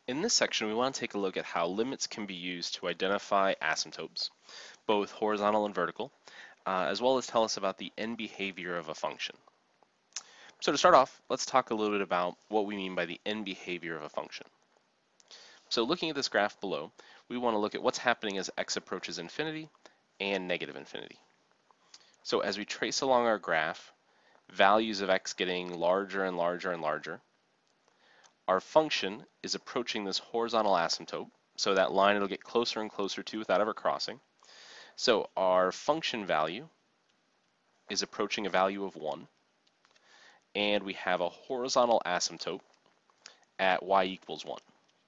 In this section, we want to take a look at how limits can be used to identify asymptotes, both horizontal and vertical, as well as tell us about the end behavior of a function. So to start off, let's talk a little bit about what we mean by the end behavior of a function. So looking at this graph below, we want to look at what's happening as x approaches infinity and negative infinity. So as we trace along our graph, values of x getting larger and larger and larger, our function is approaching this horizontal asymptote, so that line it'll get closer and closer to without ever crossing. So our function value is approaching a value of 1, and we have a horizontal asymptote at y equals 1.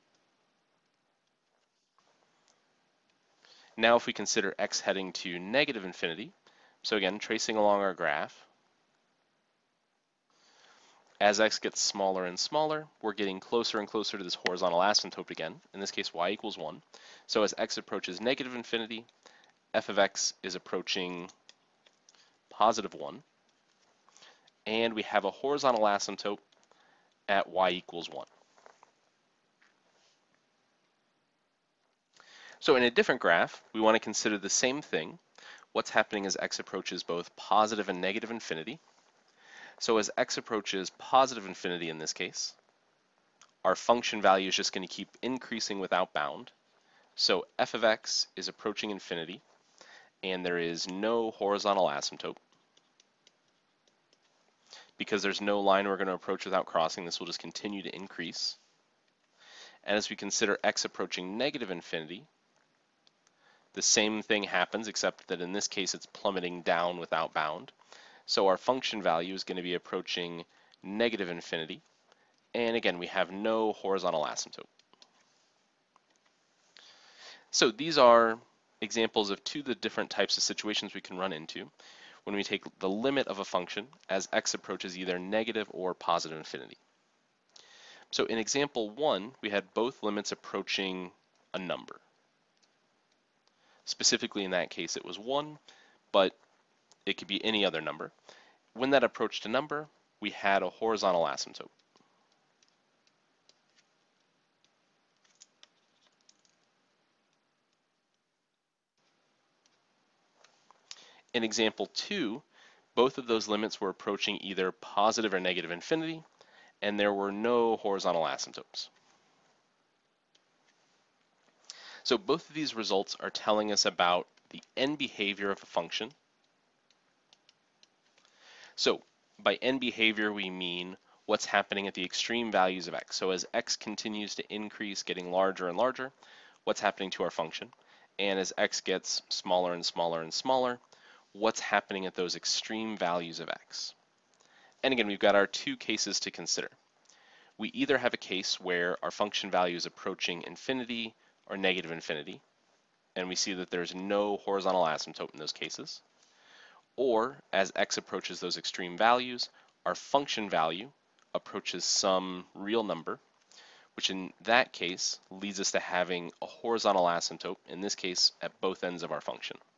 Now if we consider x heading to negative infinity, so again, tracing along our graph, as x gets smaller and smaller, we're getting closer and closer to this horizontal asymptote again, in this case y equals 1. So as x approaches negative infinity, f of x is approaching positive 1, and we have a horizontal asymptote at y equals 1. So in a different graph, we want to consider the same thing, what's happening as x approaches both positive and negative infinity. So as x approaches positive infinity in this case, our function value is just going to keep increasing without bound. So f of x is approaching infinity, and there is no horizontal asymptote. Because there's no line we're going to approach without crossing, this will just continue to increase. And as we consider x approaching negative infinity, the same thing happens, except that in this case it's plummeting down without bound. So our function value is going to be approaching negative infinity. And again, we have no horizontal asymptote. So these are examples of two of the different types of situations we can run into when we take the limit of a function as x approaches either negative or positive infinity. So in example 1, we had both limits approaching a number. Specifically in that case it was 1, but it could be any other number. When that approached a number, we had a horizontal asymptote. In example 2, both of those limits were approaching either positive or negative infinity, and there were no horizontal asymptotes. So both of these results are telling us about the end behavior of a function. So by end behavior, we mean what's happening at the extreme values of x. So as x continues to increase, getting larger and larger, what's happening to our function? And as x gets smaller and smaller and smaller, what's happening at those extreme values of x? And again, we've got our two cases to consider. We either have a case where our function value is approaching infinity or negative infinity, and we see that there's no horizontal asymptote in those cases. Or as x approaches those extreme values, our function value approaches some real number, which in that case leads us to having a horizontal asymptote, in this case at both ends of our function.